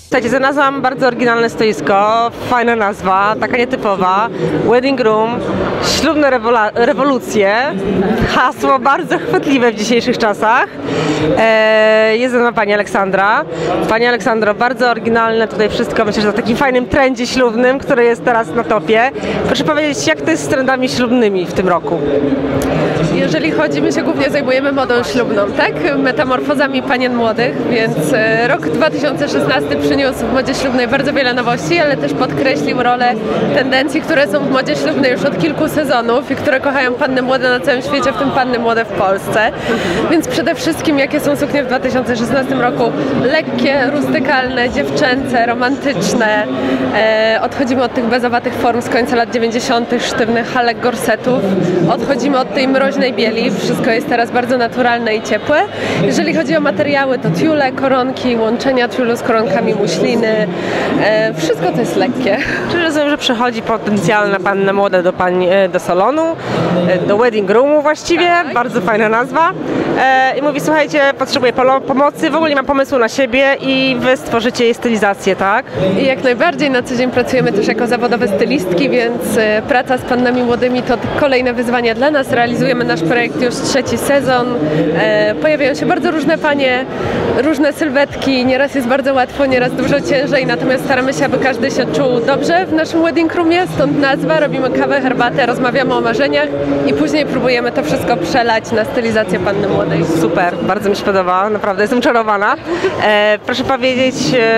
Słuchajcie, znalazłam bardzo oryginalne stoisko, fajna nazwa, taka nietypowa. Wedding Room, ślubne rewolucje, hasło bardzo chwytliwe w dzisiejszych czasach. Jest ze mną pani Aleksandra. Pani Aleksandro, bardzo oryginalne tutaj wszystko, myślę, że na takim fajnym trendzie ślubnym, który jest teraz na topie. Proszę powiedzieć, jak to jest z trendami ślubnymi w tym roku? Jeżeli chodzi, my się głównie zajmujemy modą ślubną, tak? Metamorfozami panien młodych, więc rok 2016 przyniósł w modzie ślubnej bardzo wiele nowości, ale też podkreślił rolę tendencji, które są w modzie ślubnej już od kilku sezonów i które kochają panny młode na całym świecie, w tym panny młode w Polsce. Więc przede wszystkim jakie są suknie w 2016 roku? Lekkie, rustykalne, dziewczęce, romantyczne. Odchodzimy od tych bezowatych form z końca lat 90., sztywnych halek, gorsetów. Odchodzimy od tej mroźnej bieli. Wszystko jest teraz bardzo naturalne i ciepłe. Jeżeli chodzi o materiały, to tiule, koronki, łączenia tiulu z koronkami muśliny. Wszystko to jest lekkie. Czyli rozumiem, że przychodzi potencjalna panna młoda do salonu, do wedding roomu właściwie, tak. Bardzo fajna nazwa. I mówi, słuchajcie, potrzebuję pomocy, w ogóle nie mam pomysłu na siebie i wy stworzycie jej stylizację, tak? I jak najbardziej na co dzień pracujemy też jako zawodowe stylistki, więc praca z pannami młodymi to kolejne wyzwanie dla nas. Realizujemy nasz projekt już 3. sezon. Pojawiają się bardzo różne panie, różne sylwetki. Nieraz jest bardzo łatwo, nieraz dużo ciężej, natomiast staramy się, aby każdy się czuł dobrze w naszym wedding roomie, stąd nazwa, robimy kawę, herbatę, rozmawiamy o marzeniach i później próbujemy to wszystko przelać na stylizację panny młodej. Super, bardzo mi się podoba, naprawdę jestem czarowana. Proszę powiedzieć,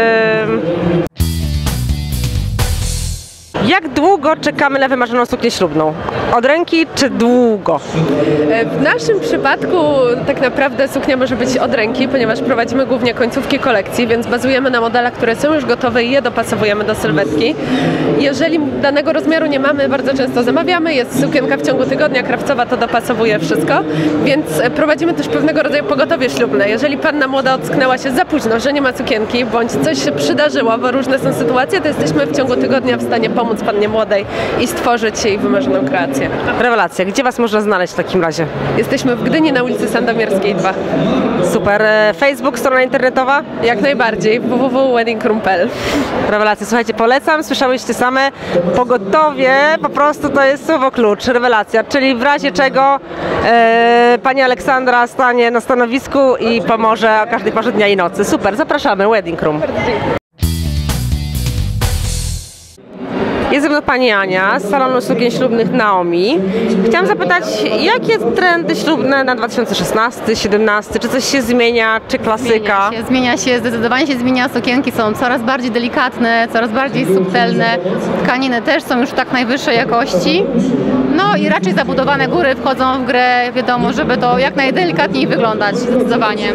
jak długo czekamy na wymarzoną suknię ślubną? Od ręki czy długo? W naszym przypadku tak naprawdę suknia może być od ręki, ponieważ prowadzimy głównie końcówki kolekcji, więc bazujemy na modelach, które są już gotowe i je dopasowujemy do sylwetki. Jeżeli danego rozmiaru nie mamy, bardzo często zamawiamy, jest sukienka w ciągu tygodnia, krawcowa to dopasowuje wszystko, więc prowadzimy też pewnego rodzaju pogotowie ślubne. Jeżeli panna młoda ocknęła się za późno, że nie ma sukienki, bądź coś się przydarzyło, bo różne są sytuacje, to jesteśmy w ciągu tygodnia w stanie pomóc pannie młodej i stworzyć jej wymarzoną kreację. Rewelacja. Gdzie was można znaleźć w takim razie? Jesteśmy w Gdyni na ulicy Sandomierskiej 2. Super. Facebook, strona internetowa? Jak najbardziej. www.weddingroom.pl. Rewelacja. Słuchajcie, polecam. Słyszałyście same. Pogotowie po prostu to jest słowo klucz. Rewelacja. Czyli w razie czego pani Aleksandra stanie na stanowisku i pomoże o każdej porze dnia i nocy. Super. Zapraszamy. Wedding Room. Jest ze mną pani Ania z salonu sukien ślubnych Naomi. Chciałam zapytać, jakie trendy ślubne na 2016-2017? Czy coś się zmienia, czy klasyka? Zmienia się, zdecydowanie się zmienia. Sukienki są coraz bardziej delikatne, coraz bardziej subtelne. Tkaniny też są już tak najwyższej jakości. No i raczej zabudowane góry wchodzą w grę, wiadomo, żeby to jak najdelikatniej wyglądać, zdecydowanie.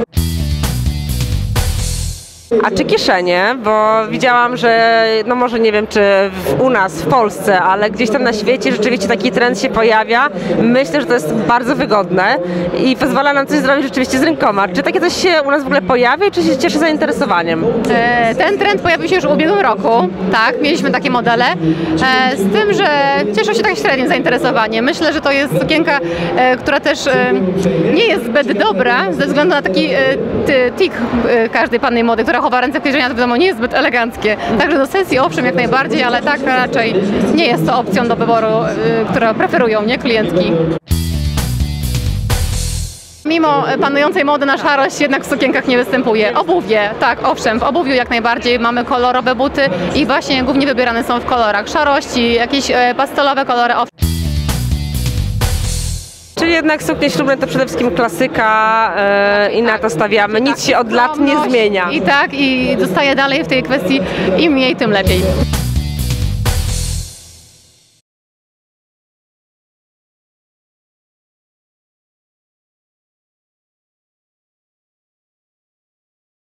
A czy kieszenie? Bo widziałam, że no może nie wiem, czy u nas w Polsce, ale gdzieś tam na świecie rzeczywiście taki trend się pojawia. Myślę, że to jest bardzo wygodne i pozwala nam coś zrobić rzeczywiście z rękoma. Czy takie coś się u nas w ogóle pojawia, czy się cieszy zainteresowaniem? Ten trend pojawił się już w ubiegłym roku, tak, mieliśmy takie modele, z tym, że cieszą się tak średnim zainteresowaniem. Myślę, że to jest sukienka, która też nie jest zbyt dobra, ze względu na taki tik każdej panny młodej, która chowa ręce w kieszeniach, to wiadomo, nie jest zbyt eleganckie. Także do sesji owszem, jak najbardziej, ale tak raczej nie jest to opcją do wyboru, którą preferują, nie, klientki. Mimo panującej mody na szarość jednak w sukienkach nie występuje. Obuwie, tak, owszem, w obuwiu jak najbardziej mamy kolorowe buty i właśnie głównie wybierane są w kolorach szarości, jakieś pastelowe kolory. Czyli jednak suknie ślubne to przede wszystkim klasyka i na to stawiamy. Nic się od lat nie zmienia. I tak, i zostaje dalej w tej kwestii im mniej, tym lepiej.